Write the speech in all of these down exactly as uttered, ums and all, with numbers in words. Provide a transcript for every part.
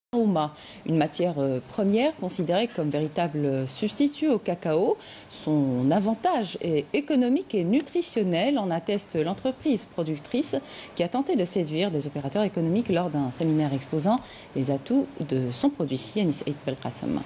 Arouma, une matière première considérée comme véritable substitut au cacao. Son avantage est économique et nutritionnel, en atteste l'entreprise productrice qui a tenté de séduire des opérateurs économiques lors d'un séminaire exposant les atouts de son produit. Yanis Eid Belkacem.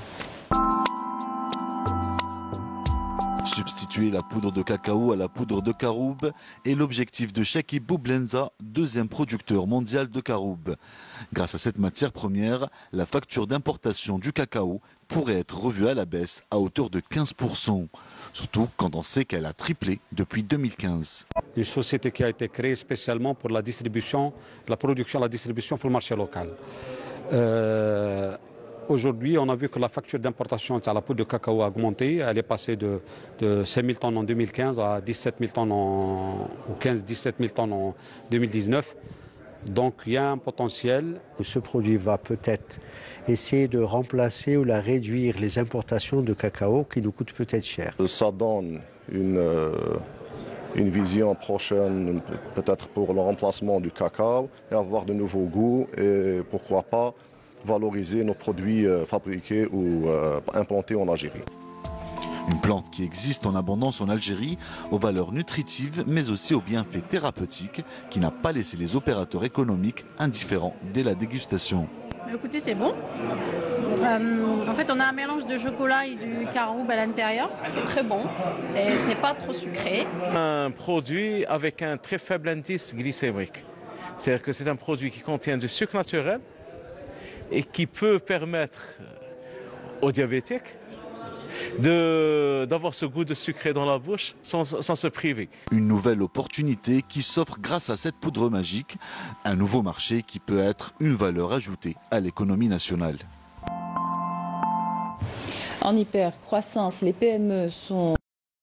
Substituer la poudre de cacao à la poudre de caroube est l'objectif de Chakib Boublenza, deuxième producteur mondial de caroube. Grâce à cette matière première, la facture d'importation du cacao pourrait être revue à la baisse à hauteur de quinze pour cent. Surtout quand on sait qu'elle a triplé depuis deux mille quinze. Une société qui a été créée spécialement pour la distribution, la production et la distribution pour le marché local. Euh, Aujourd'hui, on a vu que la facture d'importation à la poudre de cacao a augmenté. Elle est passée de, de cinq mille tonnes en deux mille quinze à dix-sept mille tonnes en, ou quinze à dix-sept mille tonnes en deux mille dix-neuf. Donc il y a un potentiel. Ce produit va peut-être essayer de remplacer ou la réduire les importations de cacao qui nous coûtent peut-être cher. Ça donne une, euh, une vision prochaine peut-être pour le remplacement du cacao et avoir de nouveaux goûts et pourquoi pas valoriser nos produits euh, fabriqués ou euh, implantés en Algérie. Une plante qui existe en abondance en Algérie, aux valeurs nutritives mais aussi aux bienfaits thérapeutiques, qui n'a pas laissé les opérateurs économiques indifférents dès la dégustation. Écoutez, c'est bon. Euh, en fait, on a un mélange de chocolat et du caroube à l'intérieur. C'est très bon et ce n'est pas trop sucré. Un produit avec un très faible indice glycémique. C'est-à-dire que c'est un produit qui contient du sucre naturel et qui peut permettre aux diabétiques d'avoir ce goût de sucré dans la bouche sans, sans se priver. Une nouvelle opportunité qui s'offre grâce à cette poudre magique, un nouveau marché qui peut être une valeur ajoutée à l'économie nationale. En hypercroissance, les P M E sont